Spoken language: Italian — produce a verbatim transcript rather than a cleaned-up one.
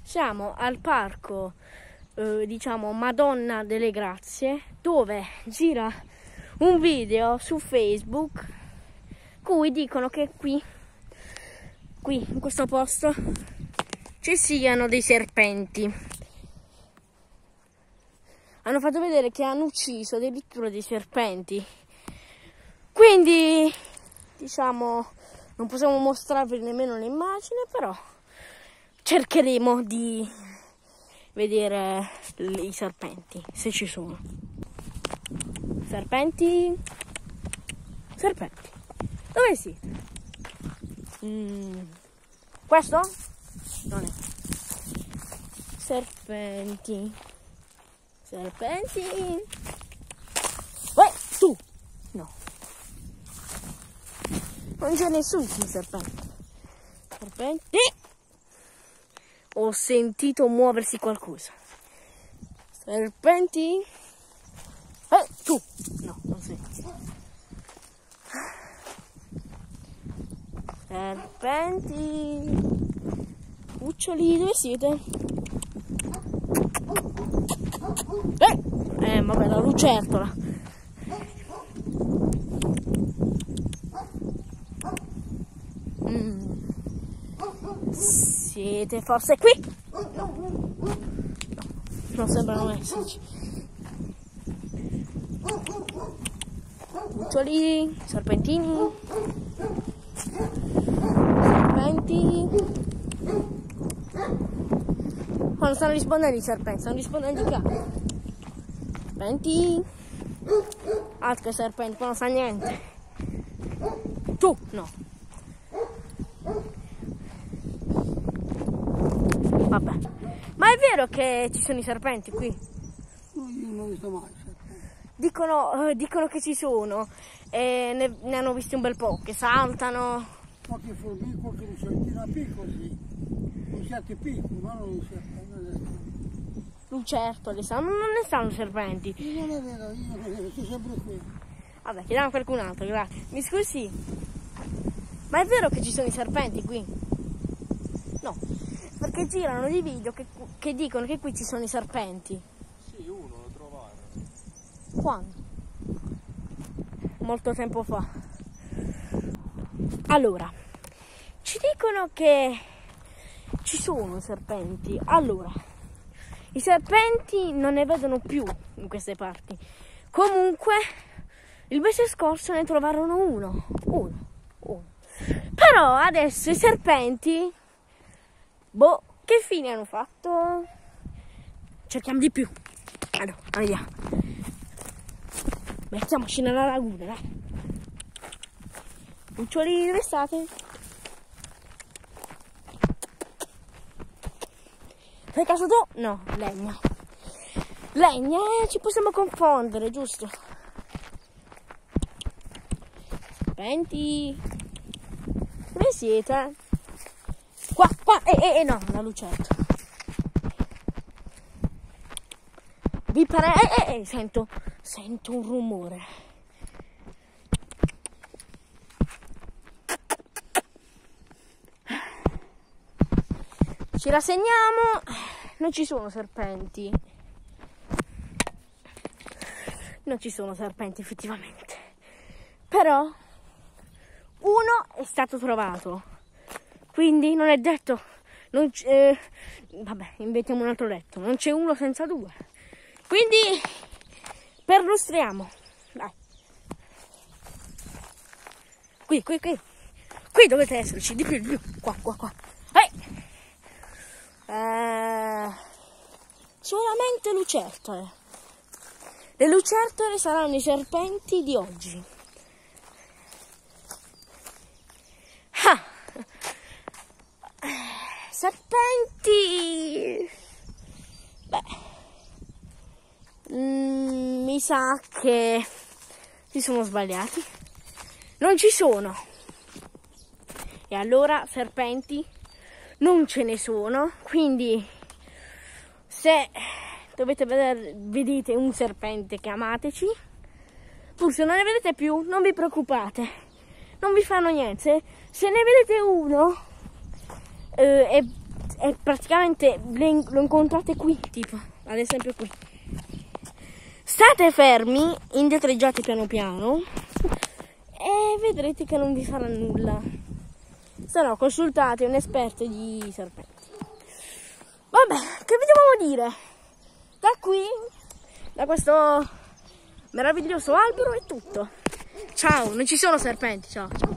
Siamo al parco, eh, diciamo, Madonna delle Grazie, dove gira un video su Facebook cui dicono che qui, qui in questo posto ci siano dei serpenti. Hanno fatto vedere che hanno ucciso addirittura dei serpenti. Quindi, diciamo, non possiamo mostrarvi nemmeno l'immagine, però cercheremo di vedere i serpenti, se ci sono. Serpenti? Serpenti. Dove siete? Mm. Questo? Non è. Serpenti. Serpenti. Uè, tu! No. Non c'è nessun serpente. Serpenti. Ho sentito muoversi qualcosa. Serpenti? Eh, tu! No, non sei. Serpenti. Cuccioli, dove siete? Eh, eh vabbè, la lucertola. Mm. Siete forse qui? No. No, non sembrano esserci. Cuccioli, serpentini. Serpenti. Oh, non stanno rispondendo i serpenti, stanno rispondendo i cani. Serpenti. Altri serpenti, poi non sa niente. Tu, no. Vabbè. Ma è vero che ci sono i serpenti qui? No, io non ho visto mai serpenti. Dicono, eh, dicono che ci sono, e ne, ne hanno visti un bel po', che saltano. Qualche formica, qualche lucentino piccolo, sì. Lucerti piccoli, ma non lucerti. Lucertole, non ne stanno serpenti. Io non è vero, io non è vero, sono sempre qui. Vabbè, chiediamo a qualcun altro, grazie. Mi scusi, ma è vero che ci sono i serpenti qui? No, perché girano dei video che, che dicono che qui ci sono i serpenti. Sì, uno lo trovarono. Quando? Molto tempo fa. Allora, ci dicono che ci sono serpenti. Allora, i serpenti non ne vedono più in queste parti. Comunque, il mese scorso ne trovarono uno. Uno. Uno. Però adesso i serpenti, boh, che fine hanno fatto? Cerchiamo di più. Allora, andiamo. Mettiamoci nella laguna, dai. Cuccioli, dove state? Fai caso tu? No, legna. Legna, eh, ci possiamo confondere, giusto? Serpenti. Dove siete? Qua, qua, eh, eh, eh, no, la lucetta. Vi pare, eh, eh, eh, sento, sento un rumore. Ci rassegniamo, non ci sono serpenti. Non ci sono serpenti effettivamente. Però uno è stato trovato. Quindi non è detto, non eh, vabbè, inventiamo un altro detto, non c'è uno senza due. Quindi perlustriamo. Dai. Qui, qui, qui. Qui dovete esserci, di più, di più. Qua, qua, qua. Ehi! Eh, solamente lucertole. Le lucertole saranno i serpenti di oggi. Ah. Serpenti. Beh, mm, mi sa che si sono sbagliati. Non ci sono. E allora serpenti non ce ne sono, quindi se dovete vedere, vedete un serpente, chiamateci. Forse non ne vedete più, non vi preoccupate, non vi fanno niente. Se ne vedete uno eh, e è praticamente lo incontrate qui, tipo, ad esempio qui. State fermi, indietreggiate piano piano e vedrete che non vi farà nulla. Se no, consultate un esperto di serpenti. Vabbè, che vi devo dire? Da qui, da questo meraviglioso albero è tutto. Ciao, non ci sono serpenti, ciao.